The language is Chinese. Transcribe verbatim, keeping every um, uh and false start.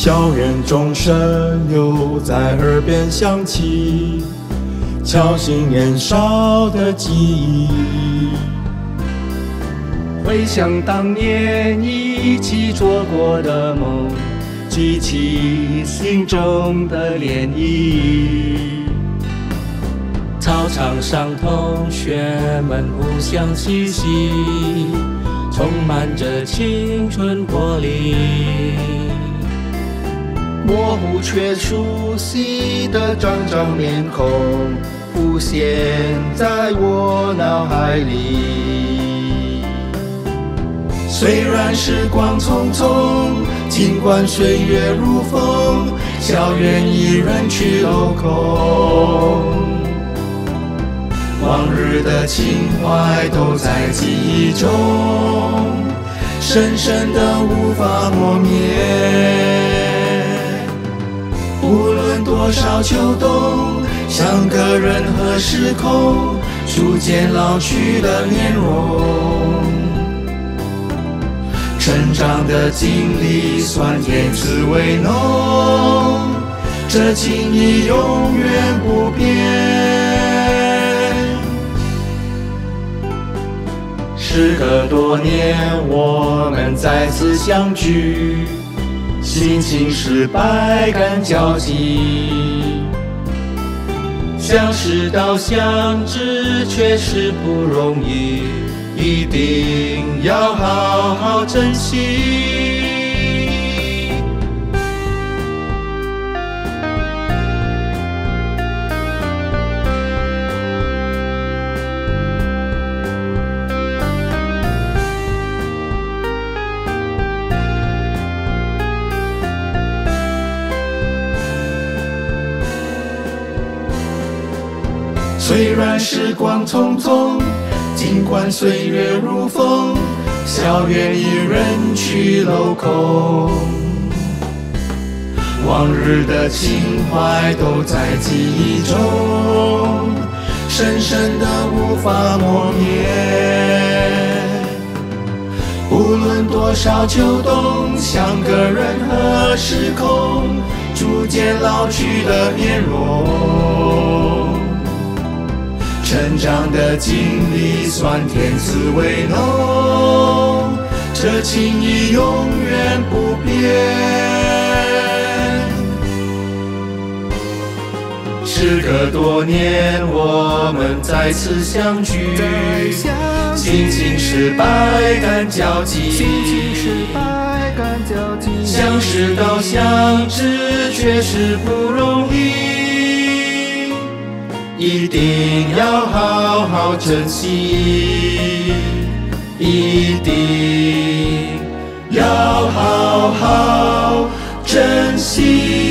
校园钟声又在耳边响起，敲醒年少的记忆。 回想当年一起做过的梦，激起心中的涟漪。操场上同学们互相嬉戏，充满着青春活力。 模糊却熟悉的张张面孔浮现在我脑海里。 虽然时光匆匆，尽管岁月如风，校园已人去楼空。往日的情怀都在记忆中，深深的无法磨灭。无论多少秋冬，像个人和时空，逐渐老去的面容。成长的经历，酸甜滋味浓，这情谊永远不变。时隔多年，我们再次相聚，心情是百感交集。相识到相知，却是不容易，一定要好好珍惜。虽然时光匆匆，尽管岁月如风，校园已人去楼空。往日的情怀都在记忆中，深深的无法磨灭。无论多少秋冬，像个人和时空，逐渐老去的面容。成长的经历，酸甜滋味浓，这情谊永远不变。时隔多年，我们再次相聚，心情是百感交集。相识到相知，却是不容易，一定要好好珍惜，一定要好好珍惜。